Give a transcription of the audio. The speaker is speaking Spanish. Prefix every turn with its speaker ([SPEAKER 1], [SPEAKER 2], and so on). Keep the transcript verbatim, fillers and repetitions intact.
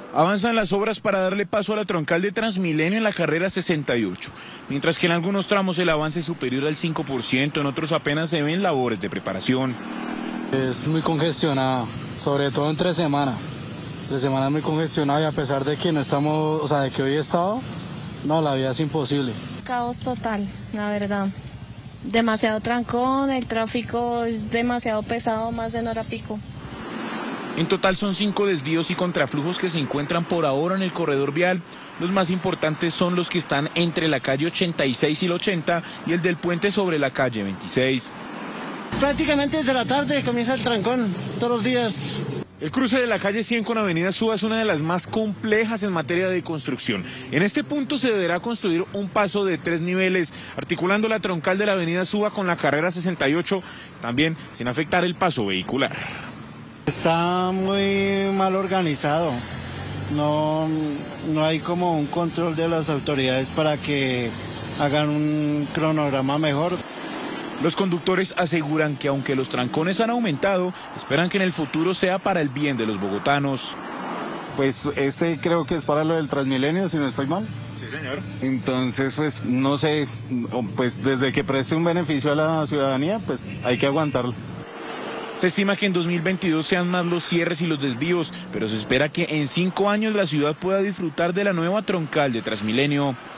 [SPEAKER 1] Avanzan las obras para darle paso a la troncal de Transmilenio en la carrera sesenta y ocho, mientras que en algunos tramos el avance es superior al cinco por ciento, en otros apenas se ven labores de preparación.
[SPEAKER 2] Es muy congestionada, sobre todo entre semana. Entre semana es muy congestionada y a pesar de que no estamos, o sea, de que hoy he estado, no, la vida es imposible.
[SPEAKER 3] Caos total, la verdad. Demasiado trancón, el tráfico es demasiado pesado, más en hora pico.
[SPEAKER 1] En total son cinco desvíos y contraflujos que se encuentran por ahora en el corredor vial. Los más importantes son los que están entre la calle ochenta y seis y el ochenta y el del puente sobre la calle veintiséis.
[SPEAKER 4] Prácticamente desde la tarde comienza el trancón, todos los días.
[SPEAKER 1] El cruce de la calle cien con avenida Suba es una de las más complejas en materia de construcción. En este punto se deberá construir un paso de tres niveles, articulando la troncal de la avenida Suba con la carrera sesenta y ocho, también sin afectar el paso vehicular.
[SPEAKER 5] Está muy mal organizado, no, no hay como un control de las autoridades para que hagan un cronograma mejor.
[SPEAKER 1] Los conductores aseguran que aunque los trancones han aumentado, esperan que en el futuro sea para el bien de los bogotanos.
[SPEAKER 6] Pues este creo que es para lo del Transmilenio, si no estoy mal.
[SPEAKER 1] Sí, señor.
[SPEAKER 6] Entonces, pues no sé, pues desde que preste un beneficio a la ciudadanía, pues hay que aguantarlo.
[SPEAKER 1] Se estima que en dos mil veintidós sean más los cierres y los desvíos, pero se espera que en cinco años la ciudad pueda disfrutar de la nueva troncal de Transmilenio.